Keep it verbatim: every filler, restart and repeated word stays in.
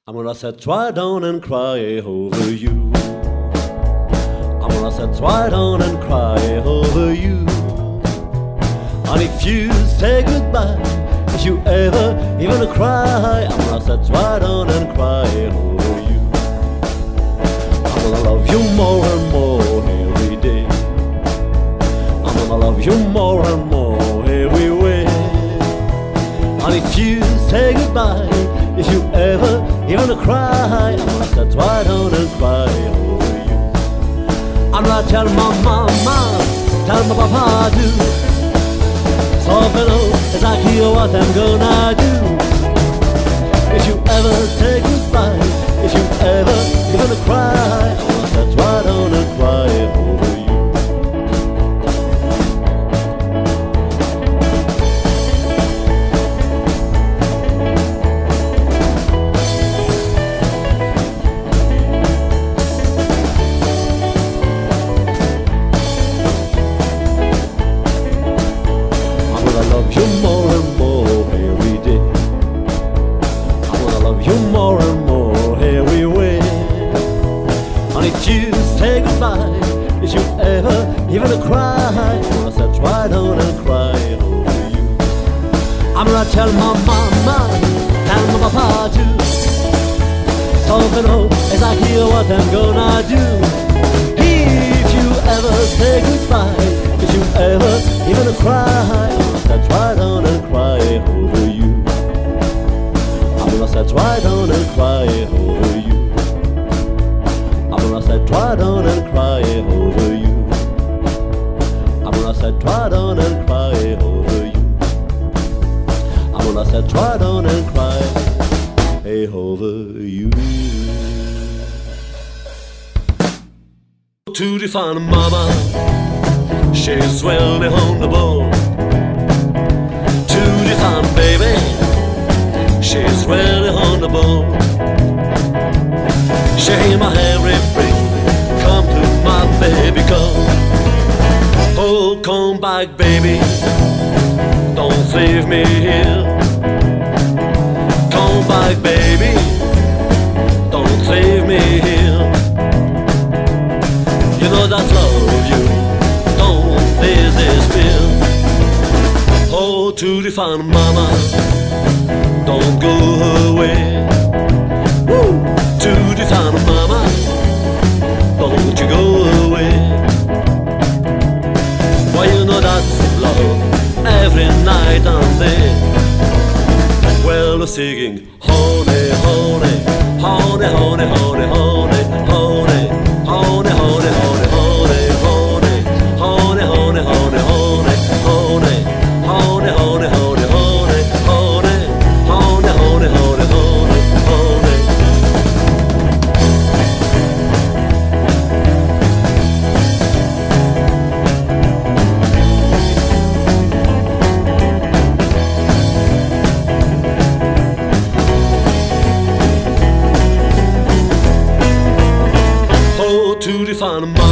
I'm gonna sit right down and cry over you. I'm gonna sit right down and cry over you. And if you say goodbye, if you ever even cry, I'm gonna sit right down and cry over you. I'm gonna love you more and more every day. I'm gonna love you more and more every way. And if you say goodbye, if you ever even cry, I'm gonna sit right down and cry over you. I'm gonna tell my mama, tell my papa do. So fellow, as I hear what I'm gonna do. If you ever say goodbye, if you ever even cry, I'm gonna sit right down and cry over you. You more and more every day. I wanna love you more and more every way. And if you say goodbye, if you ever even cry, I'm gonna sit right down and cry over you. I'm gonna tell my mama, tell my papa too. So fellow, as I hear what I'm gonna do. If you ever say goodbye, if you ever even cry, sit right down and cry over you. I'm gonna sit right down and cry over you. I'm gonna sit right down and cry over you. I'm gonna sit right down and cry over you. I'm gonna sit right down and cry over you. To the fine mama, she's well on the board. Baby, she's really on the ball. She hear my everything, come to my baby call. Oh, come back, baby, don't leave me here. Come back, baby, don't leave me here. You know that I love you, don't despair. Oh, to the fine mama, don't go away. Woo! To the fine mama, don't you go away. Why, you know that's love every night and day. Well, we're singing honey, honey, honey, honey, honey, honey, honey, honey, honey, honey, honey, honey, honey, honey, honey, honey, honey. Honey, honey, honey, honey, honey, honey, honey, honey, honey. Oh, to the fine mama.